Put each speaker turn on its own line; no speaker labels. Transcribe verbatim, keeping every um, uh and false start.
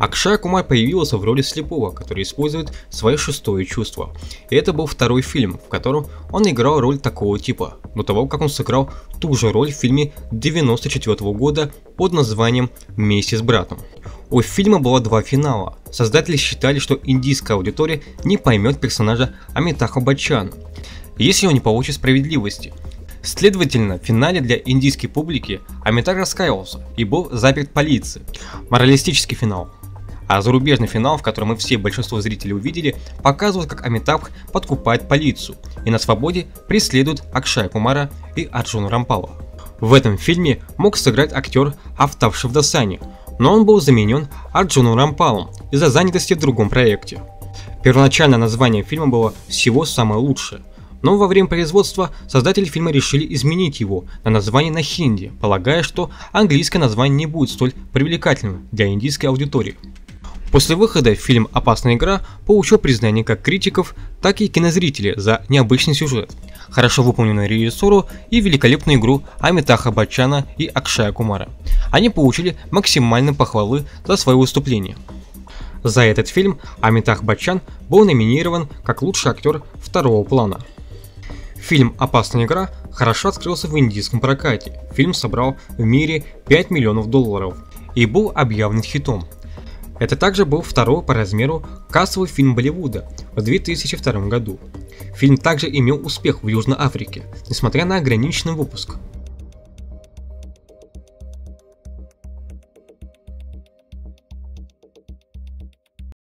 Акшай Кумар появился в роли слепого, который использует свое шестое чувство. И это был второй фильм, в котором он играл роль такого типа, до того, как он сыграл ту же роль в фильме девяносто четвёртого года под названием «Вместе с братом». У фильма было два финала. Создатели считали, что индийская аудитория не поймет персонажа Амитаха Баччана, если он не получит справедливости. Следовательно, в финале для индийской публики Амитаг раскаялся и был заперт полицией. Моралистический финал. А зарубежный финал, в котором мы все большинство зрителей увидели, показывает, как Амитабх подкупает полицию и на свободе преследует Акшая Кумара и Арджуну Рампала. В этом фильме мог сыграть актер Афтаб Шивдасани, но он был заменен Арджуном Рампалом из-за занятости в другом проекте. Первоначальное название фильма было «Всего самое лучшее», но во время производства создатели фильма решили изменить его на название на хинди, полагая, что английское название не будет столь привлекательным для индийской аудитории. После выхода фильм «Опасная игра» получил признание как критиков, так и кинозрителей за необычный сюжет, хорошо выполненную режиссуру и великолепную игру Амитаха Баччана и Акшая Кумара. Они получили максимальные похвалы за свое выступление. За этот фильм Амитах Баччан был номинирован как лучший актер второго плана. Фильм «Опасная игра» хорошо открылся в индийском прокате. Фильм собрал в мире пять миллионов долларов и был объявлен хитом. Это также был второй по размеру кассовый фильм Болливуда в две тысячи втором году. Фильм также имел успех в Южной Африке, несмотря на ограниченный выпуск.